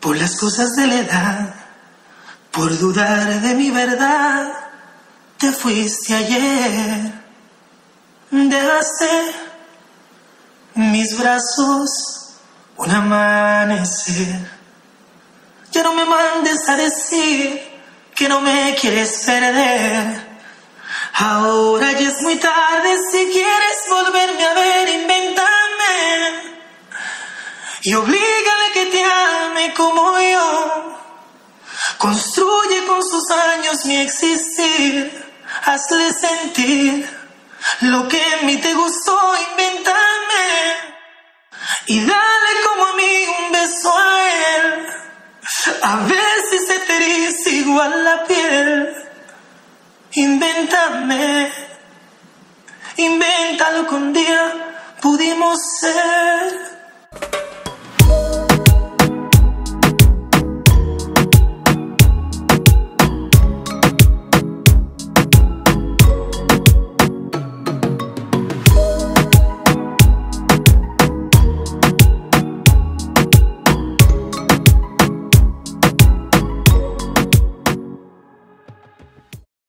por las cosas de la edad, por dudar de mi verdad, te fuiste ayer. Dejaste mis brazos un amanecer. Ya no me mandes a decir que no me quieres perder. Ahora ya es muy tarde, si quieres volverme a ver, invéntame y oblígale que te ame como yo. Construye con sus años mi existir, hazle sentir lo que en mí te gustó, invéntame y dale como a mí un beso a él, a ver si se te eriza igual la piel. Invéntame, invéntalo que un día pudimos ser.